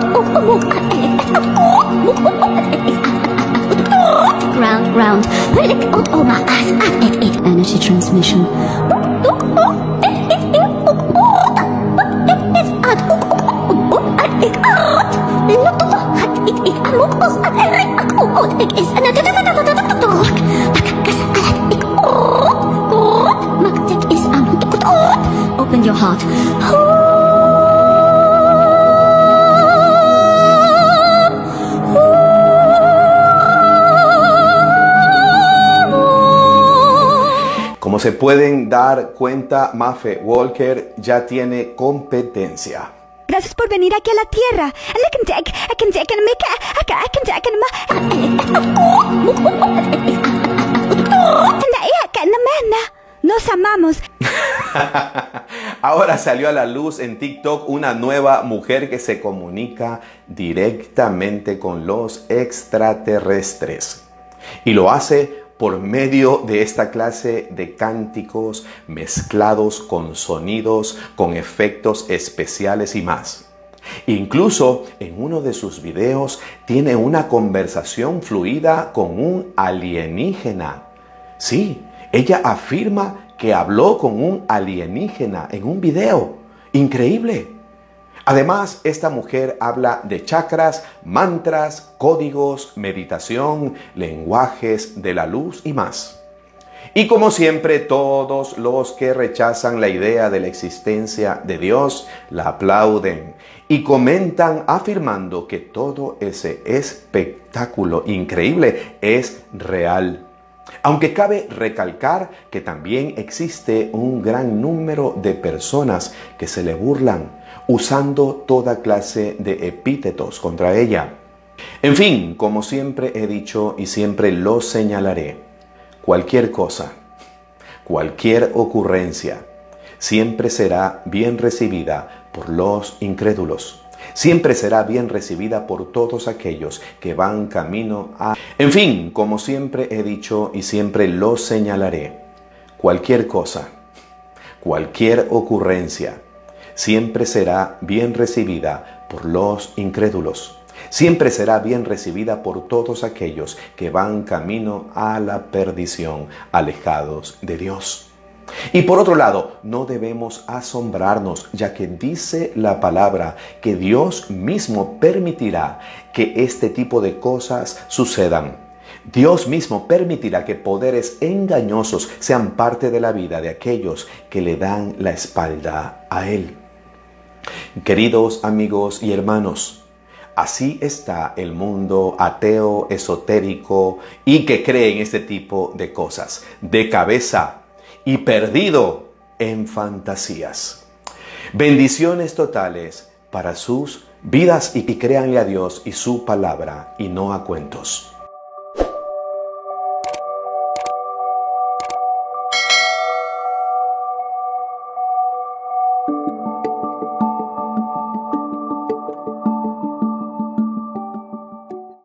Ground. Energy transmission. Open your heart. Como se pueden dar cuenta, Maffe Walker ya tiene competencia. Gracias por venir aquí a la Tierra. Nos amamos. Ahora salió a la luz en TikTok una nueva mujer que se comunica directamente con los extraterrestres. Y lo hace por medio de esta clase de cánticos mezclados con sonidos, con efectos especiales y más. Incluso en uno de sus videos tiene una conversación fluida con un alienígena. Sí, ella afirma que habló con un alienígena en un video. Increíble. Además, esta mujer habla de chakras, mantras, códigos, meditación, lenguajes de la luz y más. Y como siempre, todos los que rechazan la idea de la existencia de Dios la aplauden y comentan afirmando que todo ese espectáculo increíble es real. Aunque cabe recalcar que también existe un gran número de personas que se le burlan, usando toda clase de epítetos contra ella. En fin, como siempre he dicho y siempre lo señalaré, cualquier cosa, cualquier ocurrencia, siempre será bien recibida por los incrédulos. Siempre será bien recibida por todos aquellos que van camino a... En fin, como siempre he dicho y siempre lo señalaré, cualquier cosa, cualquier ocurrencia, siempre será bien recibida por los incrédulos. Siempre será bien recibida por todos aquellos que van camino a la perdición, alejados de Dios. Y por otro lado, no debemos asombrarnos, ya que dice la palabra que Dios mismo permitirá que este tipo de cosas sucedan. Dios mismo permitirá que poderes engañosos sean parte de la vida de aquellos que le dan la espalda a Él. Queridos amigos y hermanos, así está el mundo ateo, esotérico y que cree en este tipo de cosas, de cabeza y perdido en fantasías. Bendiciones totales para sus vidas y créanle a Dios y su palabra y no a cuentos.